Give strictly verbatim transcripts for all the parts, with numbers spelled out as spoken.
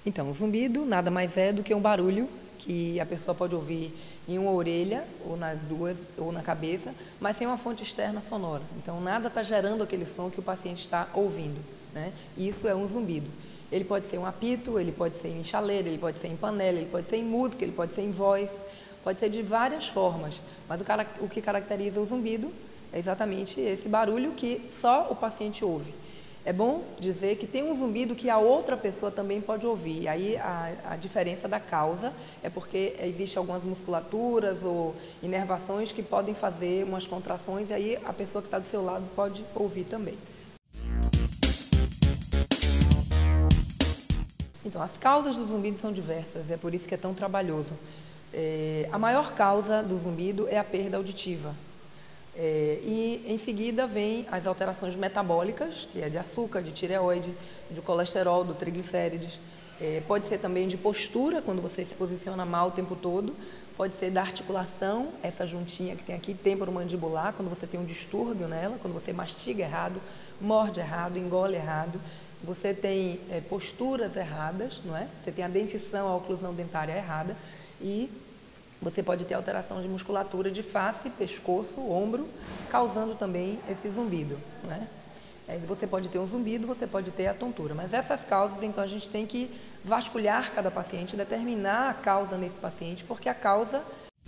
Então, o zumbido nada mais é do que um barulho que a pessoa pode ouvir em uma orelha, ou nas duas, ou na cabeça, mas sem uma fonte externa sonora. Então, nada está gerando aquele som que o paciente está ouvindo, né? Isso é um zumbido. Ele pode ser um apito, ele pode ser em chaleira, ele pode ser em panela, ele pode ser em música, ele pode ser em voz, pode ser de várias formas. Mas o, cara, o que caracteriza o zumbido é exatamente esse barulho que só o paciente ouve. É bom dizer que tem um zumbido que a outra pessoa também pode ouvir. E aí a, a diferença da causa é porque existem algumas musculaturas ou inervações que podem fazer umas contrações e aí a pessoa que está do seu lado pode ouvir também. Então, as causas do zumbido são diversas, é por isso que é tão trabalhoso. É, a maior causa do zumbido é a perda auditiva. É, e em seguida vem as alterações metabólicas, que é de açúcar, de tireoide, de colesterol, do triglicérides. É, pode ser também de postura, quando você se posiciona mal o tempo todo. Pode ser da articulação, essa juntinha que tem aqui, temporomandibular, quando você tem um distúrbio nela, quando você mastiga errado, morde errado, engole errado. Você tem é, posturas erradas, não é? Você tem a dentição, a oclusão dentária errada e você pode ter alteração de musculatura de face, pescoço, ombro, causando também esse zumbido, né? Você pode ter um zumbido, você pode ter a tontura. Mas essas causas, então, a gente tem que vasculhar cada paciente, determinar a causa nesse paciente, porque a causa...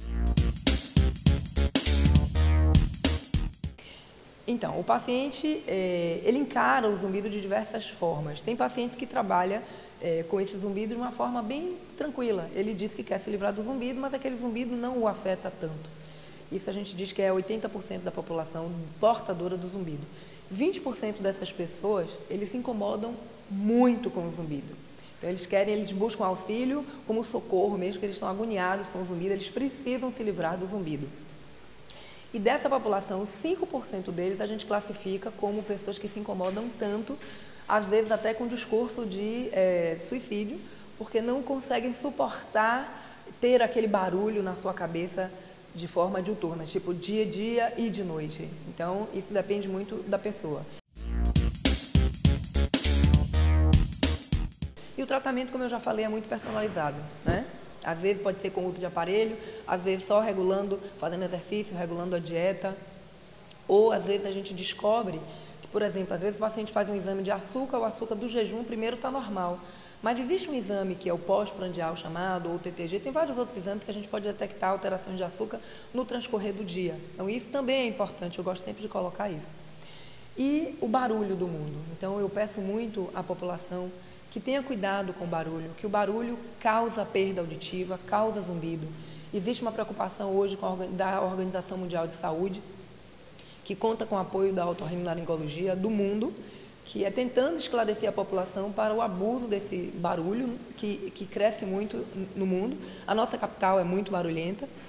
Então, o paciente, é, ele encara o zumbido de diversas formas. Tem pacientes que trabalham é, com esse zumbido de uma forma bem tranquila. Ele diz que quer se livrar do zumbido, mas aquele zumbido não o afeta tanto. Isso a gente diz que é oitenta por cento da população portadora do zumbido. vinte por cento dessas pessoas, eles se incomodam muito com o zumbido. Então, eles querem, eles buscam auxílio como socorro, mesmo que eles estão agoniados com o zumbido, eles precisam se livrar do zumbido. E dessa população, cinco por cento deles a gente classifica como pessoas que se incomodam tanto, às vezes até com discurso de é, suicídio, porque não conseguem suportar ter aquele barulho na sua cabeça de forma diuturna, tipo dia, dia e de noite. Então, isso depende muito da pessoa. E o tratamento, como eu já falei, é muito personalizado, né? Às vezes pode ser com o uso de aparelho, às vezes só regulando, fazendo exercício, regulando a dieta. Ou às vezes a gente descobre que, por exemplo, às vezes o paciente faz um exame de açúcar, o açúcar do jejum primeiro está normal. Mas existe um exame que é o pós-prandial chamado, ou o T T G, tem vários outros exames que a gente pode detectar alterações de açúcar no transcorrer do dia. Então isso também é importante, eu gosto sempre de colocar isso. E o barulho do mundo. Então eu peço muito à população que tenha cuidado com o barulho, que o barulho causa perda auditiva, causa zumbido. Existe uma preocupação hoje com a, da Organização Mundial de Saúde, que conta com o apoio da otorrinolaringologia do mundo, que é tentando esclarecer a população para o abuso desse barulho, que, que cresce muito no mundo. A nossa capital é muito barulhenta,